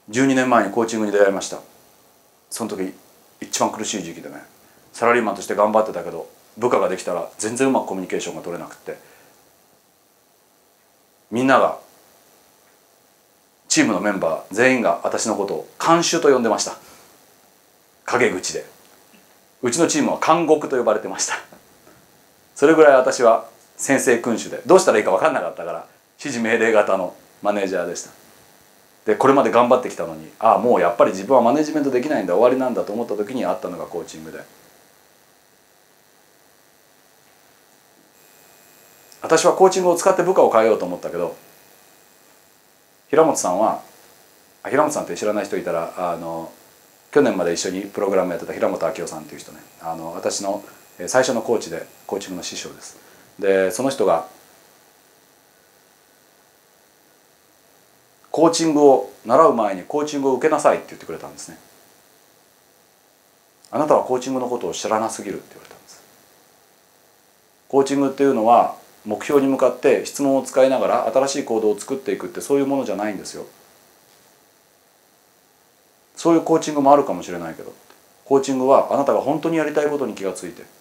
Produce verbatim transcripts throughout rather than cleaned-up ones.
じゅうにねんまえにコーチングに出会いました。その時一番苦しい時期でね、サラリーマンとして頑張ってたけど部下ができたら全然うまくコミュニケーションが取れなくて、みんながチームのメンバー全員が私のことを看守と呼んでました。陰口で。うちのチームは監獄と呼ばれてました。それぐらい私は先制君主で、どうしたらいいか分かんなかったから指示命令型のマネージャーでした。でこれまで頑張ってきたのに、ああもうやっぱり自分はマネジメントできないんだ、終わりなんだと思った時にあったのがコーチングで、私はコーチングを使って部下を変えようと思ったけど、平本さんは、平本さんって知らない人いたら、あの去年まで一緒にプログラムやってた平本明夫さんっていう人ね、あの私の最初のコーチでコーチングの師匠です。でその人がコーチングを習う前にコーチングを受けなさいって言ってくれたんですね。あなたはコーチングのことを知らなすぎるって言われたんです。コーチングっていうのは目標に向かって質問を使いながら新しい行動を作っていくって、そういうものじゃないんですよ。そういうコーチングもあるかもしれないけど、コーチングはあなたが本当にやりたいことに気がついて、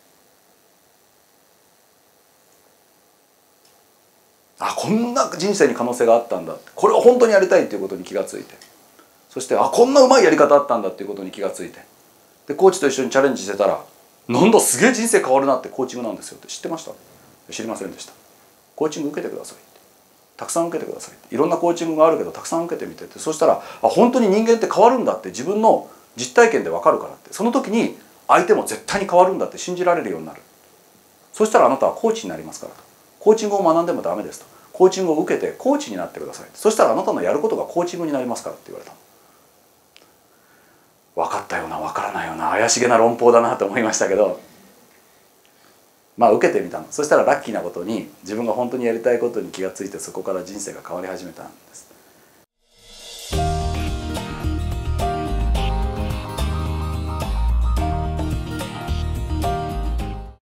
あこんな人生に可能性があったんだ、これを本当にやりたいっていうことに気がついて、そしてあこんなうまいやり方あったんだっていうことに気がついて、でコーチと一緒にチャレンジしてたら、なんだすげえ人生変わるなって、コーチングなんですよって知ってました？知りませんでした。コーチング受けてくださいって、たくさん受けてくださいって、いろんなコーチングがあるけどたくさん受けてみてって、そしたらあ本当に人間って変わるんだって自分の実体験で分かるからって、その時に相手も絶対に変わるんだって信じられるようになる。そしたらあなたはコーチになりますからと。コーチングを学んでもダメですと。コーチングを受けてコーチになってください。そしたらあなたのやることがコーチングになりますからって言われたの。分かったような分からないような怪しげな論法だなと思いましたけど、まあ受けてみたの。そしたらラッキーなことに自分が本当にやりたいことに気がついて、そこから人生が変わり始めたんです。